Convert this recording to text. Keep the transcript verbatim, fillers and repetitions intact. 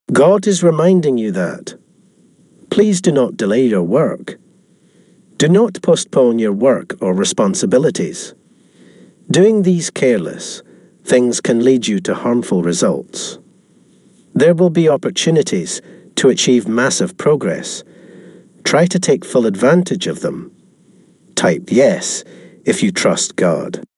God is reminding you that. Please do not delay your work. Do not postpone your work or responsibilities. Doing these careless, things can lead you to harmful results. There will be opportunities to achieve massive progress. Try to take full advantage of them. Type yes if you trust God.